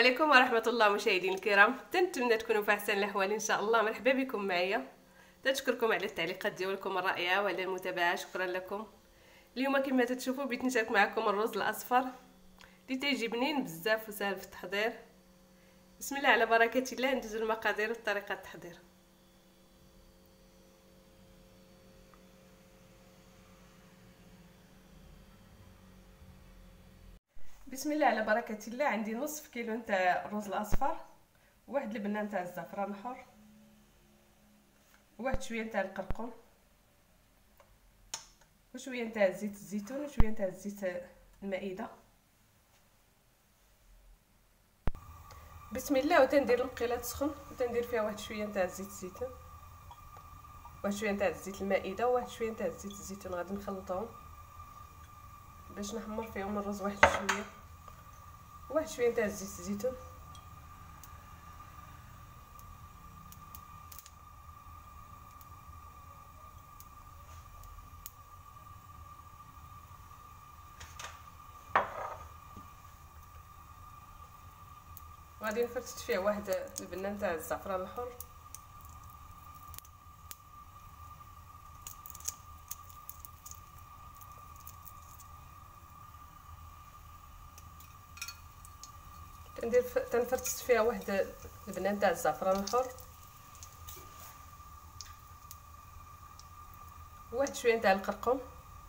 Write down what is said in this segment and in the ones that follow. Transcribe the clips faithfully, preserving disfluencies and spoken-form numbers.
عليكم ورحمه الله مشاهدينا الكرام. تنتمنى تكونوا في احسن الاحوال ان شاء الله. مرحبا بكم معايا. تنشكركم على التعليقات ديالكم الرائعه وعلى المتابعه، شكرا لكم. اليوم كما تتشوفوا بغيت نشارك معكم الرز الاصفر اللي تيجي بنين بزاف وسهل في التحضير. بسم الله على بركه الله. ندوزو المقادير وطريقه التحضير. بسم الله على بركه الله. عندي نصف كيلو نتاع الرز الاصفر، واحد البنه نتاع الزعفران الحر، واحد شويه نتاع القرقم، وشويه نتاع زيت الزيتون، وشويه نتاع زيت المائده. بسم الله. وتندير المقيله تسخن وتندير فيها واحد شويه نتاع زيت الزيتون، واحد شويه نتاع زيت المائده، وواحد شويه نتاع زيت الزيتون. غادي نخلطهم باش نحمر فيهم الرز واحد شويه، واحد شويه نتاع زيت الزيتون. غادي نفتت فيه واحد البنه نتاع الزعفران الحر، ندير تنفرت فيها واحد البنه نتاع الزعفران الحر، واحد شويه نتاع القرقم،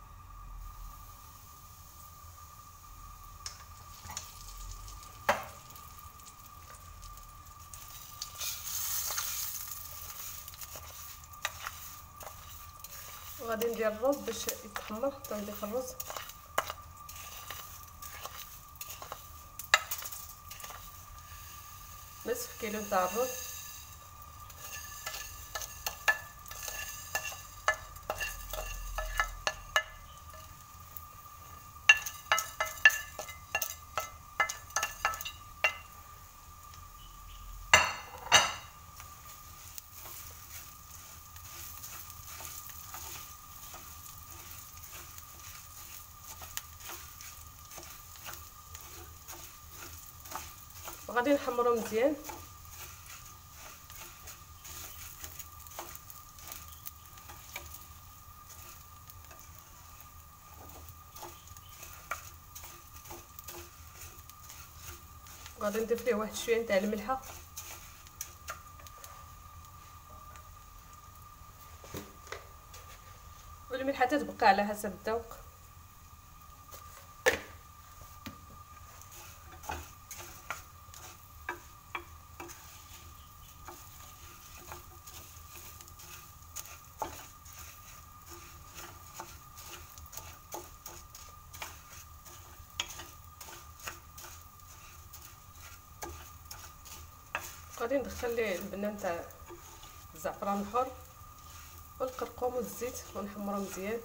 وغادي ندير الرز باش يتحمر. تنضيف الرز نصف كيلو تاع الرز، وغادي نحمرو مزيان. غادي ندير فيه واحد شويه نتاع الملحه، والملحه تتبقى على حسب الذوق. غادي ندخل ليه البنه نتاع الزعفران الحر والقرقوم والزيت ونحمرهم مزيان.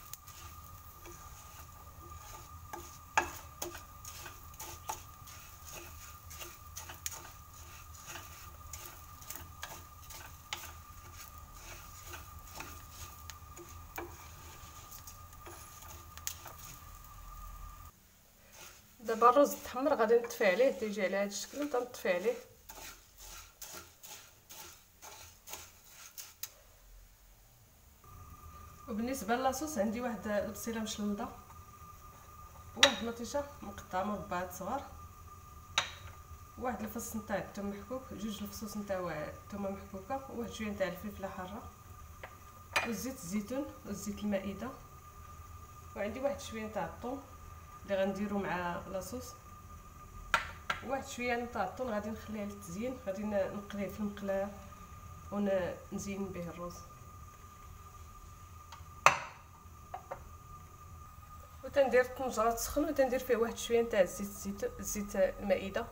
دابا الرز تحمر، غادي نطفي عليه تيجي على هذا الشكل. تنطفي عليه وبالنسبه للاصوص عندي واحد البصيله مشلنده، واحد مطيشه مقطعه مربعات صغار، واحد الفص نتاع الثوم محكوك، جوج الفصوص نتاع الثومه محكوكه، وواحد شويه نتاع الفلفله حاره، وزيت الزيتون والزيت المائده، وعندي واحد شويه نتاع الثوم اللي غنديرو مع لاصوص، واحد شويه نتاع الطون غادي نخليه للتزيين. غادي نقليه في المقلاة ونزين به الرز. وتندير الطنجره تسخن وتندير فيه واحد شويه نتاع زيت الزيتون زيت المائده،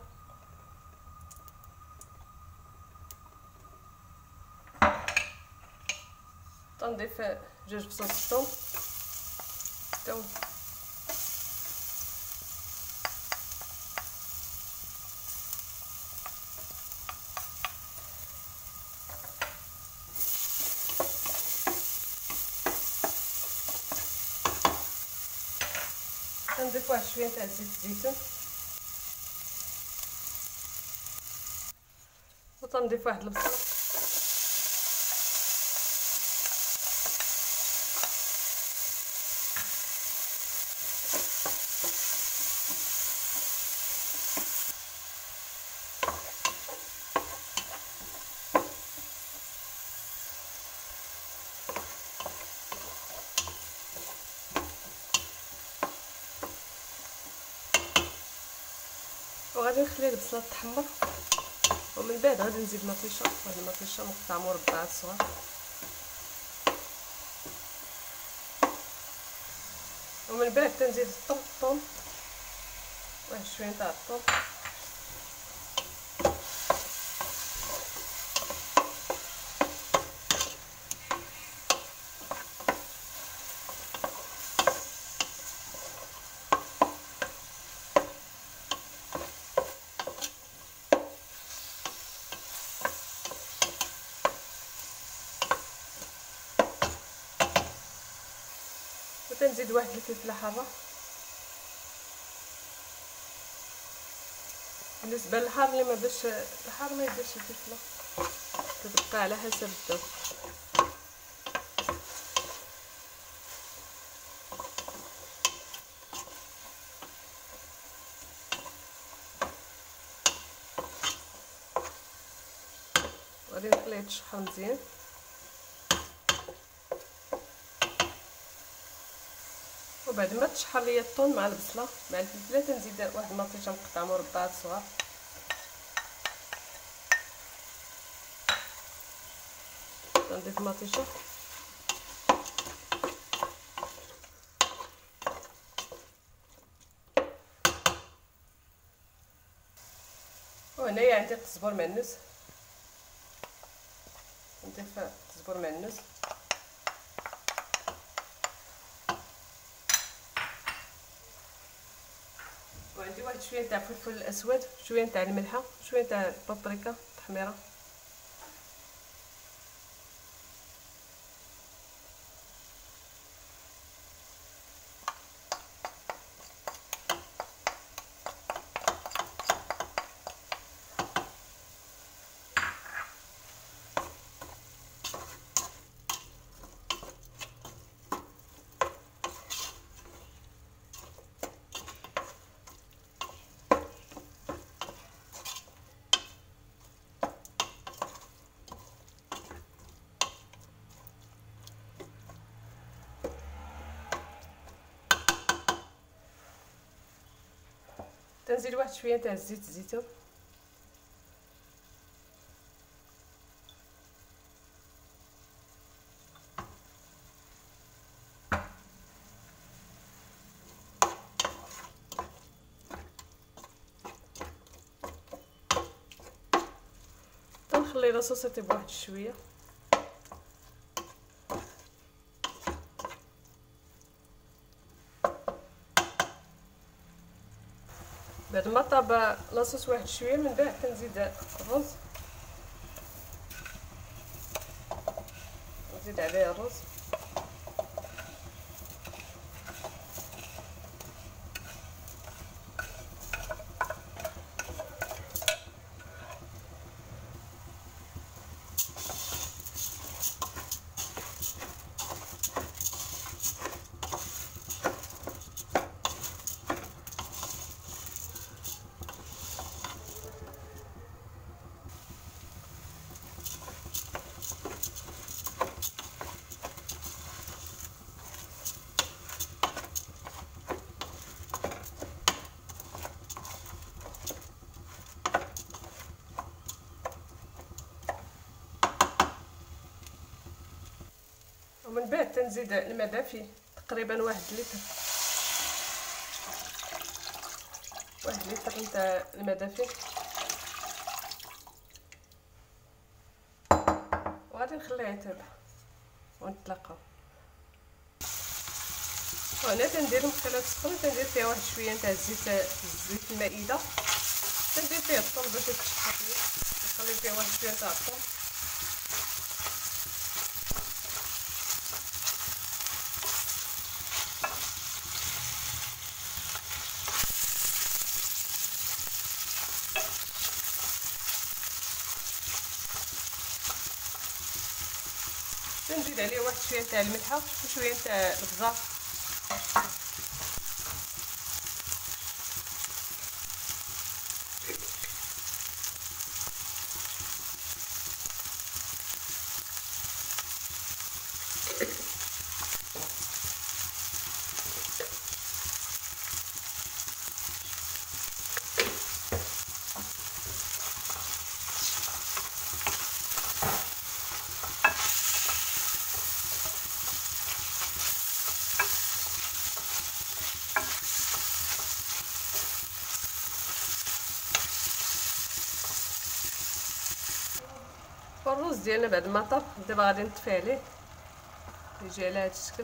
تنضيف جوج فصوص الثوم الثوم نضيف واحد شويه تاع زيت الزيتون، تنضيف واحد البصله وغادي نخلي البصله تحمر، ومن بعد غادي نزيد مطيشه. هاد المطيشه مقطع مربعات صغار، ومن بعد تنزيد الثوم الثوم واحد شويه تاع الثوم، وتنزيد واحد الفلفله حاره. بالنسبه للحار اللي ما باش الحار ما يديرش الفلفله، كتبقى على حسب الذوق. غادي نخليه يتشحر مزيان، وبعد ما تشحر ليا الثوم مع البصله مع الفلفله تنزيد واحد المطيشه مقطع مربعات صغار، نضيف مطيشه وهنايا عندي التصبر معنوس، نضيف التصبر معنوس وعندي واحد شويه تاع الفلفل الاسود، شويه تاع الملحه، شويه تاع البابريكا التحميره. تنزيد واحد شويه تاع زيت الزيتون، تنخلي لاصوص يطيب واحد شويه. بعد ما طاب لاصوص واحد شويه من بعد كنزيد الرز، نزيد عليه الرز ومن بعد تنزيد الماء دافي تقريبا واحد لتر، واحد لتر نتاع الماء دافي، وغادي نخليه يطيب ونتلاقاو. وهنا تندير مقله السكر، تندير فيها واحد شويه نتاع الزيت الزيت المائده، تندير فيه الثوم باش يتشحر ليا، نخلي فيه واحد شويه تاع الثوم ونزيد عليه واحد شويه تاع الملحه وشويه تاع البزار. والرز ديالنا بعد ما طاب دابا غادي نطفي عليه يجي على هذا الشكل.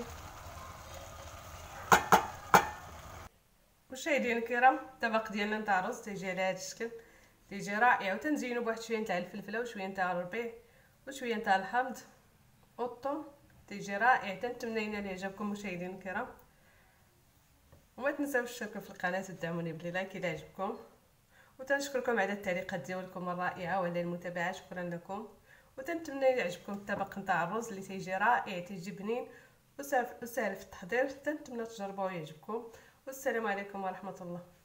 مشاهدينا الكرام الطبق ديالنا نتاع الرز تيجي على هذا الشكل، تيجي رائع. وتنزينو بواحد شويه تاع الفلفله وشويه تاع الربيع وشويه تاع الحامض والثوم، تيجي رائع. تنتمنى ان يعجبكم مشاهدينا الكرام، وما تنساوش تشتركوا في القناه وتدعموني باللايك اذا عجبكم، وتنشكركم على التعليقات ديالكم الرائعه وعلى المتابعه. شكرا لكم، وتنتمنى يعجبكم الطبق نتاع الرز اللي تيجي رائع، تيجي بنين وسهل في التحضير. تنتمنى تجربوه ويعجبكم، والسلام عليكم ورحمه الله.